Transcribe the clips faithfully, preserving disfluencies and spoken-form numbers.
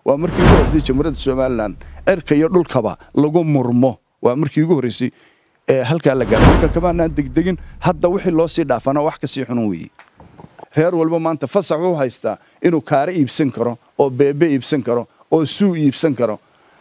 ومركي يقول جمهورية الصوماليلاند عرك يدل كبا لقوا مرمو ومركي يقول رسي هل كان لقى مركا كمان عندك دقن هذا وحي الله سيدا فأنا وحكي سيحنوي هير والبا ما أنت فصعوا هايستا إنه كاري يبسن كرو أو بيبي يبسن كرو أو سو يبسن كرو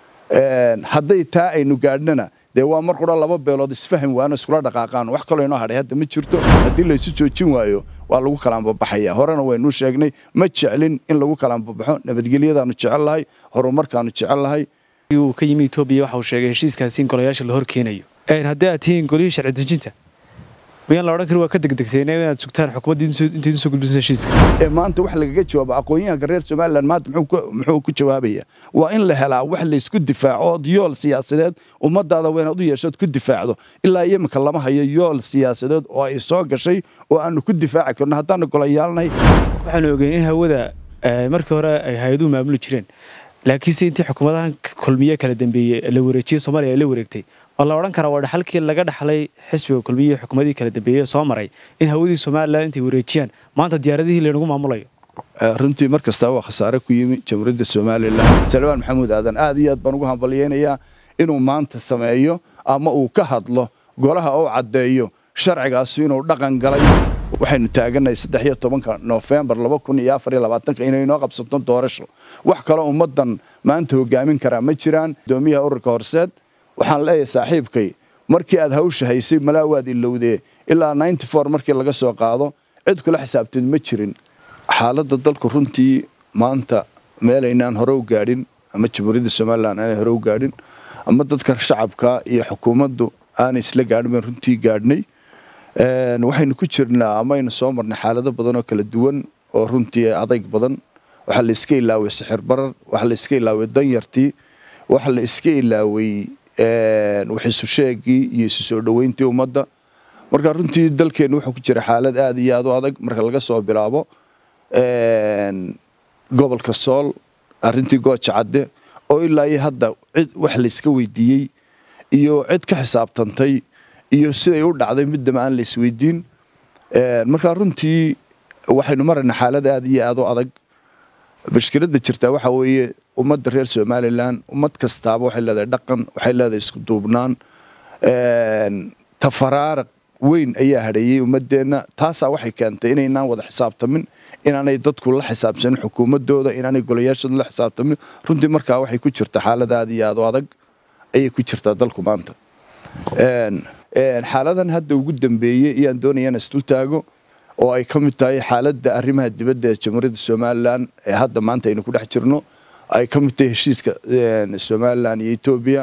هذا يتا إنه قاعدنا ده هو مرة قرا لبا بيلاد يسفهم وأنا سكرا دقاقان وحكي له إنه هذا هذا متشرتو هذي اللي يسوي تشين وايو والله كلام ببحية هرنا وين نوشجني ما تشعلين إن لو كلام ببحون نبتقولي هذا نتشعل هاي هرو مرة نتشعل هاي يو كيمي توبي وحوشة شيء كاسين كلاياش الهور كينيو إن هذا تين كليش على دجنته وين لو ركروا كدك دكتين وين سكتان حكومة دين سو دين سو كل شيء ما أنت وحلا جت شو بقويها قرير سؤال لأن ما محوك محوك جوابية وإن له لا وحلا يسكت دفاع ديول سياسات ومدة هذا وين أضيع شد كل دفاع ذا إلا أيام كلامها هي ديول سياسات وإساق شيء وأنه كل دفاع كنا هذا نقول يالنا وحنا وجينها وذا مركورة هيدو ما بلوشرين لكن سينتي حكومة كل مية كلا دنبي اللي وريتشي صوماليا اللي وريتي والله وران كرا ورد حلقي لقى دحلي حسبي كل مية حكومة كلا دنبي صومري إن هودي صوماليا أنت وريتشيان ما أنت دياردي اللي نقوم عمليه runtii markasta waa khasaare ku yimi jamhuuriyadda Soomaaliland Salmaan Maxamuud Aadan aad iyo aad baan ugu hambalyeynaya inuu maanta sameeyo ama uu ka hadlo golaha oo cadeeyo sharcigaas inuu dhaqan galay waxaynu taaganahay saddex iyo tobanka November laba kun iyo afar iyo labaatan inay noo qabsato doorasho wax kale ummadan maanta hogaamin kara ma jiraan doomiyaha ururka horseed waxaan leeyahay saaxiibkay markii aad hawsha haysay malaawaad ilowdee ilaa ninety-four markii laga soo qaado cid kula xisaabtin ma jirin xaaladda dalku runtii maanta meel aynaan hore u gaadhin ama jamhuuriyadda Soomaaliland aan hore u gaadhin ama dadka shacabka iyo xukuumaddu aan isla gaadhin runtii gaadhnay een waxaynu ku jirnaa ama aynu soo marnay xaalado badan oo kala duwan oo runtii adag badan waxa la iska ilaaway sixir barar waxa la iska ilaaway danyartii waxa la iska ilaaway een waxiisu sheegii iyo isu soo dhaweyntii ummadda marka runtii dalkeenu wuxuu ku jira xaalad aad iyo aad u adag marka laga soo bilaabo een gobolka Sool arintii gooja cadde oo ilaa iyo hadda cid wax la iska weydiiyay iyo cid ka xisaabtantay iyo siday u dhacday mid dama aan la isweydiin een marka runtii waxaynu marnaa xaalad aad iyo aad u adag bashkiradda jirta waxa weeye ummadda reer Soomaaliland ummad kastaaba waxay leedahay dhaqan waxay leedahay isku duubnaan een tafaraarq weyn ayaa hareeyay ummadeena taas waxay keentay inaynaan wada xisaabtamin inaanay dadku la xisaabsan xukuumadooda inaanay golayaashooda la xisaabtamin runtii markaa waxay ku jirtaa xaalad aad iyo aad u adag ayay ku jirtaa dalku maanta een een xaaladan hadda ugu dambeeyay iyaan doonayaan istul taago oo ay ka mid tahay xaaladda arrimaha dibadda ee jamhuuriyadda Soomaaliland ee hadda maanta aynu ku dhex jirno ay ka mid tahay heshiiska Soomaaliland iyo Itoobiya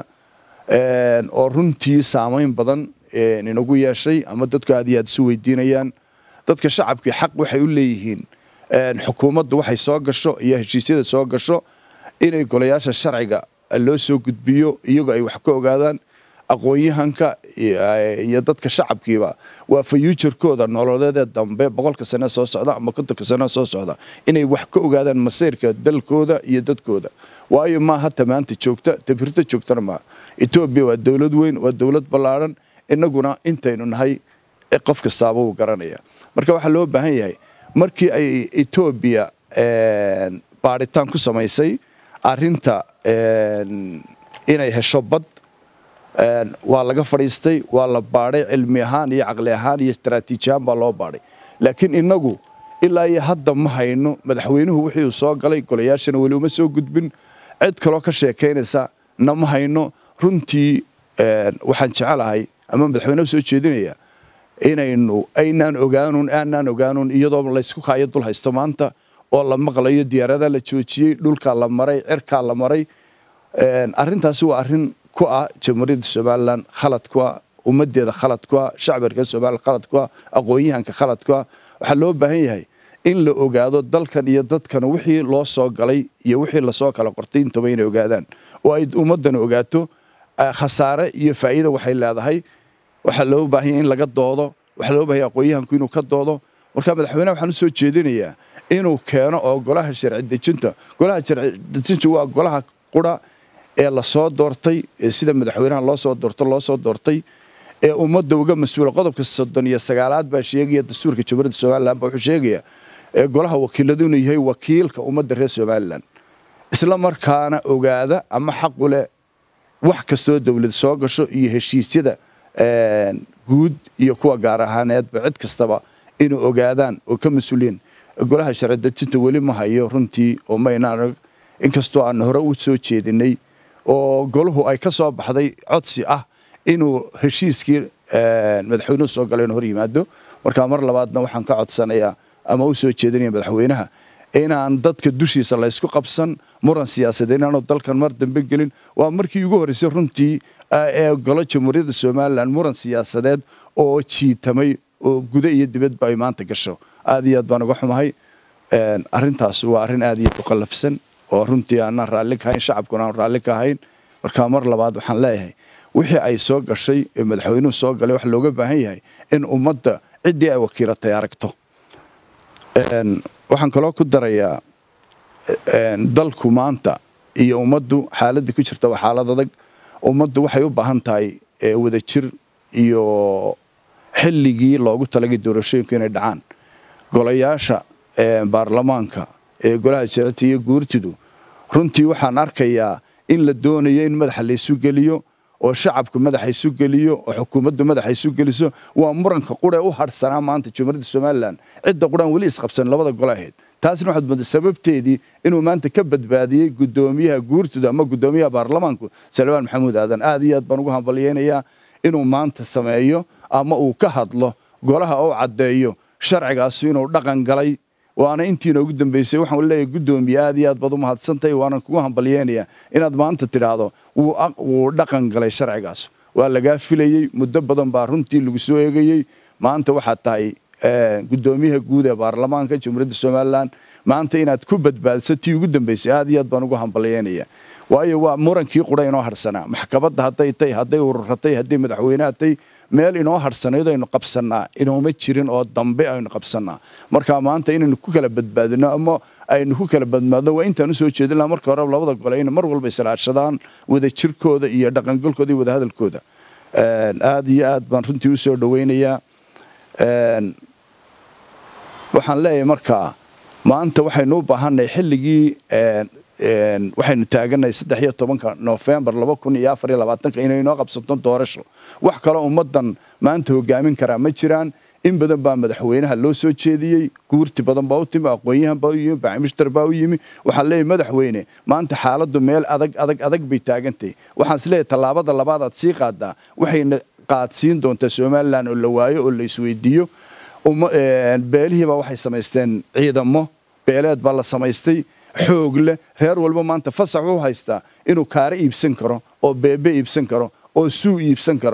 een oo runtii saameyn badan ee inagu yeeshay ama dadku aad iyo aad isu weydiinayaan dadka shacabka xaq waxay u leeyihiin een xukuumaddu waxay soo gasho iyo heshiisyada soo gasho inay golayaasha sharciga loo soo gudbiyo iyagu ay wax ka ogaadaan aqoon-yahanka iyo dadka shacabkiiba waa future-kooda nololeed dambe boqolka sano soo socda ama kontonka sano soo socda inay wax ka ogaadaan masiirka dalkooda iyo dadkooda waayo ma hata maanta joogta tabirta joogtana ma Itoobiya waa dawlad weyn waa dawlad ballaaran inaguna intaynu nahay qof kastaaba uu garanaya marka waxa loo baahan yahay markii ay Itoobiya een baaritaan ku sameysay arinta een inay hesho bad een waa laga fariistay waa la baaray cilmi ahaan iyo aqli ahaan iyo istaraatiiji ahaan baa loo baaray laakiin inagu ilaa iyo hadda ma hayno madaxweynuhu wixii uu soo galay golayaashana wali uma soo gudbin cid kale oo ka sheekeynaysa nama hayno runtii een waxaan jecelahay ama madaxweynuhu soo jeedinaya inaynu aynaan ogaanun aanan ogaanun iyadoo la isku kaayo dul haysto maanta oo la maqlayo diyaarada la joojiyay dhulka la maray cirka la maray een arintaasi waa arin ku ah jamhuuriyadda Soomaaliland khalad ku ah ummadeeda khalad ku ah shacabka Soomaaliland khalad ku ah aqoon-yahanka khalad ku ah waxa loo baahan yahay in la ogaado dalkan iyo dadkan wixii loo soo galay iyo wixii la soo kala qortay intaba inay ogaadaan oo ay ummadan ogaato khasaare iyo faa'iido waxay leedahay waxa loo baahan yahay in laga doodo waxa loo baahan yahay aqoon-yahanku inuu ka doodo marka madaxweynaha waxaan soo jeedinayaa inuu keeno oo golaha sharci dejinta golaha sharci dejinta waa golaha qura ee la soo doortay sida madaxweynaha loo soo doorto loo soo doortay ee ummadda uga mas'uul qodobka soddon iyo sagaalaad baa sheegaya dastuurka jamhuuriyadda Soomaaliland wuxuu sheegaya ee golaha wakiiladu inuu yahay wakiilka ummadda reer Soomaaliland isla markaana ogaada ama xaq u leh wax kastoo dawlad soo gasho iyo heshiisyada guud iyo kuwa gaar ahaaneedba cid kastaba inuu ogaadaan oo ka mas'uuliin golaha sharci dejinta weli ma hayo runtii oo maynaan inkastoo aan hore u soo jeedinay oo golahu ay ka soo baxday codsi ah inuu heshiiskii madaxweynuhu soo galay hor yimaado marka mar labaadna waxaan ka codsanayaa ama u soo jeedinaya madaxweynaha inaan dadka dushiisa la isku qabsan muran siyaasadeed inaanu dalkan mar dambe gelin waa markii ugu horeysay runtii ee golo jamhuuriyadda Soomaaliland muran siyaasadeed oo jiitamay oo guda iyo dibadba ay maanta gasho aad iyo aad baan uga xumahay arrintaas waa arrin aad iyo u qalafsan oo runtii aan raalli ka ahayn shacabkuna aan raalli ka ahayn marka mar labaad waxaan leeyahay wixii ay soo gashay ee madaxweynuhu soo galay wax looga baahan yahay in ummadda cidii ay wakiilatay aragto waxaan kaloo ku darayaa dalku maanta iyo ummaddu xaaladda ku jirta waa xaalad adag ummaddu waxay u baahan tahay wadajir iyo xilligii loogu talagay doorashooyinka inay dhacaan golayaasha baarlamaanka ee golaha sharci iyo guurtidu runtii waxaan arkayaa in la doonayo in madaxa la isu geliyo oo shacabku madaxa isu geliyo oo xukuumaddu madaxa isu geliso waa muranka qura u harsanaa maanta Jamhuuriyadda Soomaaliland cidda quraan wali isqabsan labada golaheed taasina waxaad moodaa sababteedii inuu maanta ka badbaadiyay gudoomiyaha guurtida ama gudoomiyaha baarlamaanku Salmaan Maxamuud Aadan aad iyo aad baan ugu hambalyeeynaa inuu maanta sameeyo ama uu ka hadlo golaha oo cadeeyo sharcigaas inuu dhaqan galay waana intii ugu dambeysay waxaan leeyahay gudoomiye aad iyo aad baad u mahadsantahay waana kugu hambalyeeynaa inaad maanta tiraahdo uu dhaqan galay sharcigaas waa laga filayay muddo badan baa runtii lagu soo eegayay maanta waxa tahay gudoomiyaha guud ee baarlamaanka Jamhuuriyadda Soomaaliland maanta inaad ku badbaadsatii ugu dambeysay aad iyo aad baan ugu hambalyeeynaa waayo waa murankii qura inoo harsanaa maxkamadda haday tay haday ururatay haday madaxweynaha tay meel inoo harsaneedo aynu qabsanaa inooma jirin oo dambe aynu qabsanaa marka maanta inaynu ku kala badbaadino ama aynu ku kala badbaadno waa intaan soo jeedinaa marka hore labada gole in mar walba islaashadaan wada jirkooda iyo dhaqangalkooda iyo wada hadalkooda aad iyo aad baan runtii u soo dhaweynayaa waxaan leeyahay marka maanta waxaynu u baahanay xilligii waxaynu taaganahay saddex iyo tobanka November laba kun iyo afar iyo labaatan inay noo qabsato doorasho wax kale ummadan maanta hogaamin kara ma jiraan in badan baa madaxweynaha loo soo jeediyay guurti badan baa u timi aqoonyahan baa u yimi baamishtar baa u yimi waxa leeyahay madaxweyne maanta xaaladdu meel adag adag adag bay taagantay waxaan isleeyahay talaabada labaad aad sii qaadaa waxayna qaadsiin doontaa Soomaaliland oo la waayo oo la isweydiiyo beelihiiba waxay samaysteen ciidamo beeleed baa la samaystay xoog leh reer walba maanta fasax u haysta inuu kaare iibsan karo oo beebe iibsan karo oo suu iibsan karo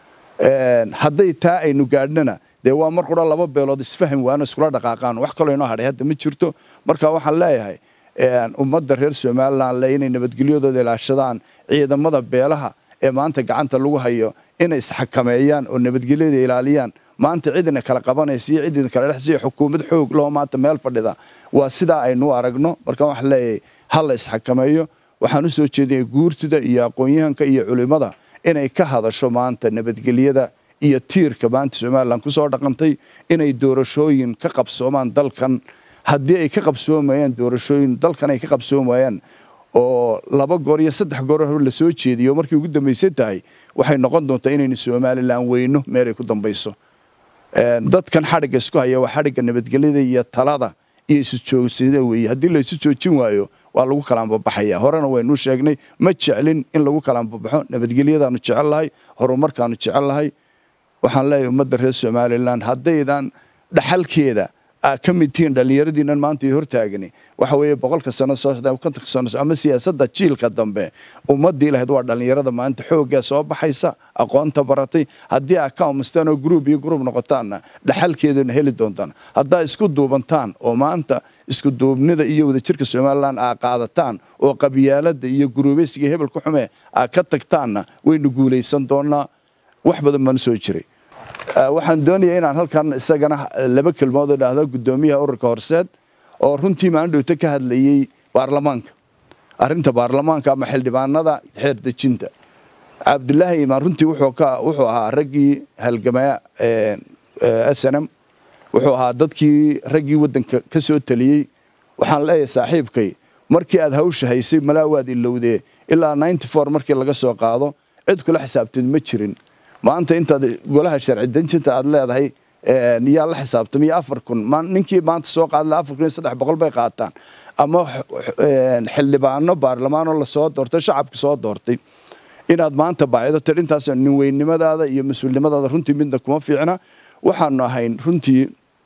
haday taa aynu gaadhnana dee waa mar qura laba beelood isfaham waana iskula dhaqaaqaan wax kale inoo hadhay hadda ma jirto marka waxaan leeyahay ummadda reer Soomaaliland la inay nabadgelyadooda ilaashadaan ciidamada beelaha ee maanta gacanta lagu hayo inay isxakameeyaan oo nabadgelyada ilaaliyaan maanta cidina kala qabanaysa cidina kala dhaxsay xukuumad xoog loo maanta meel fadhida waa sida aynu aragno marka wax leeyahay hal isxakameeyo waxaan u soo jeediyay guurtida iyo aqoonyahanka iyo culimada inay ka hadasho maanta nabadgelyada iyo tiirka maanta Soomaaliland ku soo dhaqantay inay doorashooyin ka qabsoomaan dalkan haddii ay ka qabsoomayaan doorashooyin dalkan ay ka qabsoomayaan oo laba goor iyo saddex goor hore la soo jeediyo markii ugu dambeysay tahay waxay noqon doontaa inaynu Soomaaliland weyno meel ay ku dambayso dadkan xariga isku haya waa xariga nabadgelyada iyo talada iyo isu joogsiida weey hadii la isu joojin waayo waa lagu kala baxaya horena waynu sheegnay ma jeclin in lagu kala baxo nabadgelyadaanu jecelahay horumarkaanu jecelahay waxaan leeyahay ummadda reer Soomaaliland hadaydan dhaxalkeeda ka midtiin dhalinyaradiinan maanta hor taagani waxa weeye boqolka sano soo socda konton sano ama siyaasadda jiilka dambe ummadii lahayd waa dhalinyarada maanta xoogga soo baxaysa aqoonta baratay hadii ay ka umustaan oo group iyo group noqotaan dhaxalkeedana heli doontaan hadaa isku duubantaan oo maanta isku duubnida iyo wada jirka Soomaaliland aa qaadataan oo qabiyaalada iyo guruubeysiga hebel ku xume aa ka tagtaan waynu guuleysan doonaa wax badan ma soo jiray waxaan doonayaa inaan halkan isagana laba kelmood oo dhaahdo gudoomiyaha ururka horseed oo runtii maandhowta ka hadlayay baarlamaanka arinta baarlamaanka ama xildhibaanada xeer dejinta Cabdullaahi Imaan runtii wuxuu ka wuxuu ahaa ragii halgamaya ee S N M wuxuu ahaa dadkii ragii wadanka ka soo taliyay waxaan leeyahay saaxiibkay markii aad hawsha haysay malaa waad ilowdee ilaa ninety four markii laga soo qaado cid kula xisaabtid ma jirin maanta intaad golaha sharci dejinta aad leedahay yaa la xisaabtamay afar kun ninkii maanta soo qaadla afar kun iyo saddex boqol bay qaataan ama xildhibaano baarlamaano la soo doortay shacabka soo doortay inaad maanta baacido tir intaas nin weynimadaada iyo mas'uulnimadaada runtii midna kuma fiicna waxaanu ahayn runtii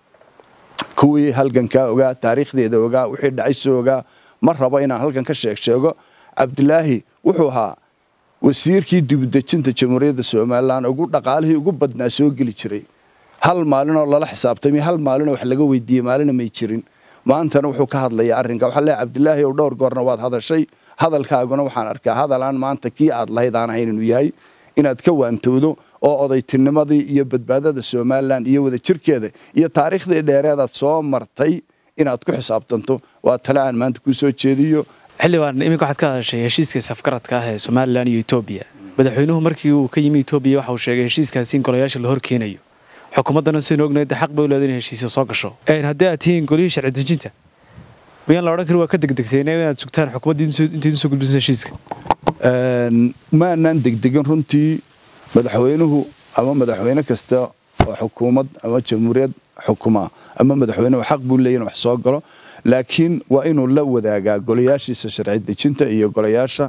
kuwii halganka ogaa taariikhdeeda ogaa wixii dhacay soo ogaa ma rabo inaan halkan ka sheeg sheego Cabdilaahi wuxuu ahaa wasiirkii dibadejinta Jamhuuriyadda Soomaaliland ugu dhaqaalihii ugu badnaa soo gali jiray hal maalin oo lala xisaabtamay hal maalin oo wax laga weydiiyay maalin ma jirin maantana wuxuu ka hadlayaa arrinka waxa la Cabdilaahi oo dhowr goorna waad hadashay hadalkaaguna waxaan arkaa hadalaan maanta kii aad lahaydaan ahayn inuu yahay inaad ka waantoodo oo odaytinimadii iyo badbaadada Soomaaliland iyo wada jirkeeda iyo taariikhdii dheereed aad soo martay inaad ku xisaabtanto waa talaan maanta ku soo jeediyo xilligan imika waxaad ka hadashay heshiiska safgaradka ah ee Soomaaliland iyo Itoobiya madaxweynuhu markii uu ka yimi Itoobiya waxa uu sheegay heshiiskaasi in golayaasha la hor keenayo xukuumaddana si noogneed xaq bay u leedahay heshiiska soo gasho ee haddii aad tihiin golihii sharci dejinta miyaan la odhan karin waa ka degdegteenay inaad sugtaan xukuumadda intii soo gudbisay heshiiska ma aanan degdegin runtii madaxweynuhu ama madaxweyne kasta oo xukuumad ama jamhuuriyad xukuma ama madaxweynuhu xaq buu leeyahay wax soo galo laakiin waa inuu la wadaagaa golayaashiisa sharci dejinta iyo golayaasha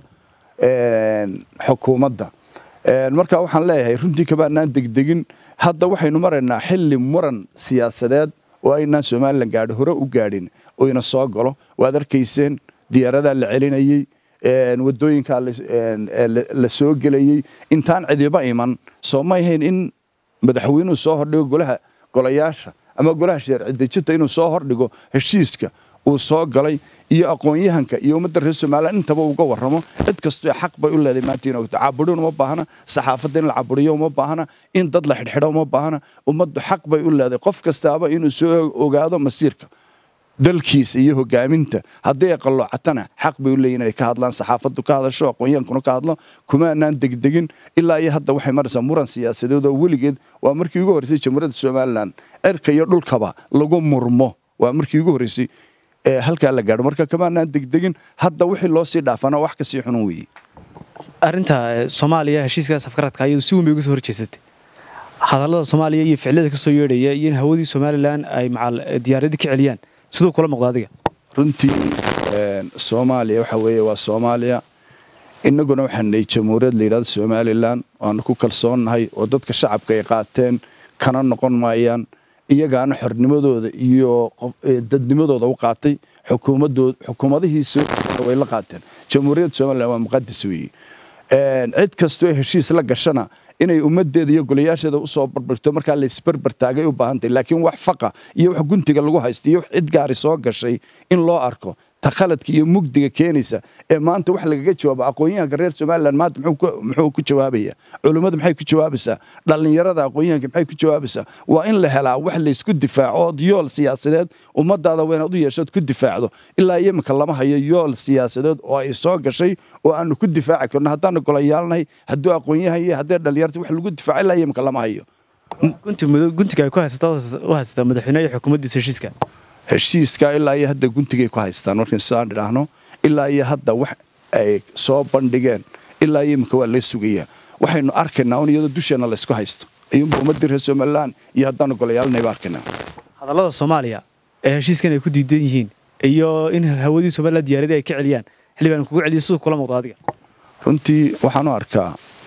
xukuumadda marka waxaan leeyahay runtii kaba aanan degdegin hadda waxaynu maraynaa xilli muran siyaasadeed oo aynaan Soomaaliland gaadho hore u gaadhin oo ina soo galo waad arkayseen diyaaradaha la celinayay wadooyinka la soo gelayay intaan cidiba iman Soomaaliland in madaxweynuhu soo hordhigo golaha golayaasha ama golaha sharci dejinta inuu soo hordhigo heshiiska uu soo galay iyo aqoon-yahanka iyo ummadda reer Soomaaliland intaba uga warramo cid kastoo xaq bay u leedahay maanta inuu caabudin uma baahna saxaafadda in la caburiyo uma baahna in dad la xidhxidho uma baahna ummaddu xaq bay u leedahay qof kastaaba inuu soo ogaado masiirka dalkiisa iyo hogaaminta haddii qalloocatana xaq bay u leeyihiin inay ka hadlaan saxaafaddu ka hadasho aqoon-yahankuna ka hadlo kuma aanan degdegin ilaa iyo hadda waxay maraysaa muran siyaasadeed oo weligeed waa markii ugu horreysay Jamhuuriyadda Soomaaliland cirka iyo dhulkaba lagu murmo waa markii ugu horreysay ee halka la gaadho marka kama aanan degdegin hadda wixii loo sii dhaafana wax ka sii xunun weeyii arinta Soomaaliya heshiiska safgaradka ayuu si weyn uga soo horjeesatay hadallada Soomaaliya iyo ficilada ka soo yeedhaya in hawadii Soomaaliland ay macal diyaaradii ka celiyaan sidoo kale muuqda adiga runtii Soomaaliya waxa weeye waa Soomaaliya inaguna waxaan leeyahay jamhuuriyad la yiraahdo Soomaaliland oo ku kalsoonahay oo dadka shacabka ay qaateen kana noqon maayaan iyagaana xornimadooda iyo dadnimadooda u qaatay xukuumadooda xukuumadihiisu way la qaateen jamhuuriyadda Soomaaliland waa muqadas weeye cid kastoo heshiis la gashana inay ummadeeda iyo golayaasheeda u soo barbarto marka la isbarbar taagay u baahantay laakiin wax faqa iyo wax guntiga lagu haysto iyo cid gaari soo gashay in loo arko takhaladka iyo mugdiga keenaysa ee maanta wax laga jawaabo aqoon-yahanka reer Soomaaliland maanta muxuu ku jawaabaya culimadu maxay ku jawaabaysaa dhalinyarada aqoon-yahanka maxay ku jawaabaysaa waa in la helaa wax la isku difaaco yool siyaasadeed ummadaada weynaad u yeeshood ku difaacdo ilaa imika lama hayo yool siyaasadeed oo ay soo gashay oo aanu ku difaaci karno haddaan golayaalnahay hadduu aqoon-yahan iyo haddii dhalinyarta wax lagu difaaco ilaa imika lama hayo guntiga ay ku haysataa u haysataa madaxweynaha xukuumaddiisa heshiiska heshiiska ilaa iyo hadda guntigay ku haystaan markaan soo dhiraahno ilaa iyo hadda wax ay soo bandhigeen ilaa iyo imika waa la sugayaa waxaynu arkaynaa in iyadoo dusheena la isku haysto ayuunba ummadda reer Soomaaliland iyo haddaan golayaalnay baa arkaynaa hadallada Soomaaliya ee heshiiskan ay ku diidan yihiin iyo in hawadii Soomaaliland diyaaradii ay ka celiyaan xilibaan kugu celiyo sidoo kale muuqda adiga runtii waxaan u arkaa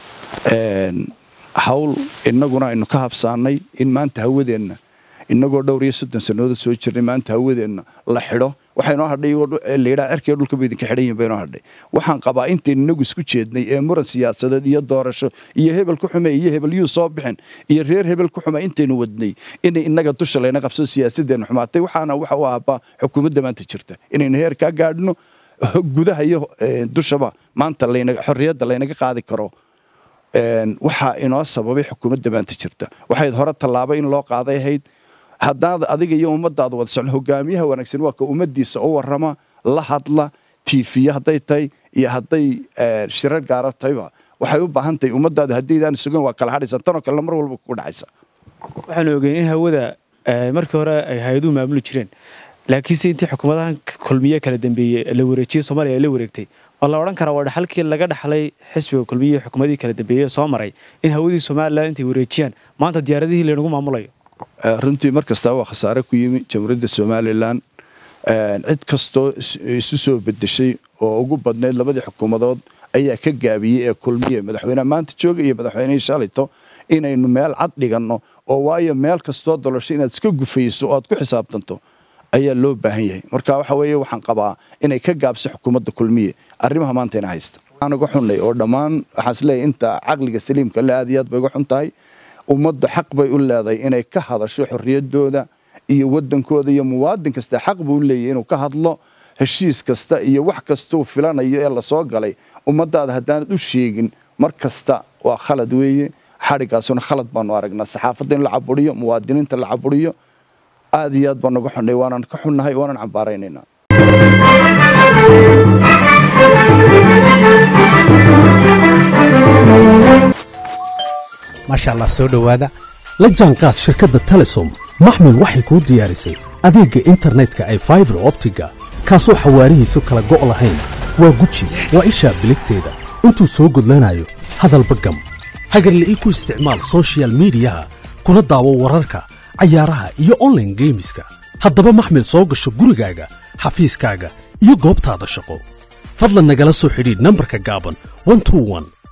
hawl inaguna aynu ka habsaanay in maanta hawadeenna inagoo dhowr iyo soddon sanadood soo jirnay maanta hawadeenna la xidho waxaynoo hadhay leeyahay cirkii dhulka bay idinka xidhan yihiin baynoo hadhay waxaan qabaa intayn inagu isku jeednay ee muran siyaasadeed iyo doorasho iyo hebel ku xume iyo hebel yuu soo bixin iyo reer hebel ku xume intaynu wadnay inay inaga dusha layna qabso siyaasadeenna xumaatay waxaana waxa u aabaa xukuumadda maanta jirta inaynu heer ka gaadhno gudaha iyo dushaba maanta laynaga xorriyadda laynaga qaadi karo waxa inoo sababay xukuumadda maanta jirta waxayd hore tallaabo in loo qaaday ahayd haddaad adiga iyo ummadaada wada socon hogaamiyaha wanaagsan waa ka ummadiisa u warrama la hadla tiifiya hadday tahay iyo hadday shirar gaara tahayba waxay u baahan tahay ummadaada haddaydaan sugan waa kala hadhaysan tanoo kale mar walba ku dhacaysa waxaanu ogeyn in hawada markii hore ay hay-aduhu maamuli jireen laakiinse intii xukuumadahan kulmiye kala dambeeyay la wareejiyay Soomaaliya la wareegtay wala oran kara waa halkii laga dhaxlay xisbiga kulmiye xukuumadii kala dambeeyay soo maray in hawadii Soomaaliland intii wareejiyaan maanta diyaaradihii leeyahay maamulayo runtii markasta waa khasaare ku yimi jamhuuriyadda Soomaaliland cid kasto isu soo bedeshay oo ugu badneed labadii xukuumadood ayaa ka gaabiyay ee kulmiye madaxweynaha maanta jooga iyo madaxweynaha Shalito inaynu meel cad dhigano oo waayo meel kasto dolasho inaad iska gufayso oo aad ku xisaabtanto ayaa loo baahan yahay marka waxa weeye waxaan qabaa inay ka gaabsi xukuumadda kulmiye arrimaha maanta ina haysta aan uga xunnay oo dhammaan waxaan isleeyahay inta aqliga saliimka la aad iyo aad bay uga xuntahay ummadda xaq bay u leedahay inay ka hadasho xorriyadooda iyo wadankooda iyo muwaadin kasta xaq buu leeyahay inuu ka hadlo heshiis kasta iyo wax kasta uu filanayo ee la soo galay ummadaada hadaan u sheegin mar kasta waa khalad weeye xarigaasuna khalad baanu aragnaa saxaafadda in la caburiyo muwaadiniinta la caburiyo aad iyo aad baan uga xunnay waanan ka xunnahay waanan cambaaraynaa ما شاء الله سو دhowaada la jaanqaad shirkadda Telesom maxmil waxay ku diyaarisay adeega internetka ay fiber optiga kaasoo xawaarihiisu kala go' lahayn waa guji waa isha biligteeda intuu soo gudlanayo hadalba gam hagarle ii ku isticmaal social media kuna daawo wararka ciyaaraha iyo online gameska haddaba maxmil soo gasho gurigaaga xafiiskaaga iyo goobtaada shaqo fadlan nagala soo xidhiidh nambarka gaaban one two one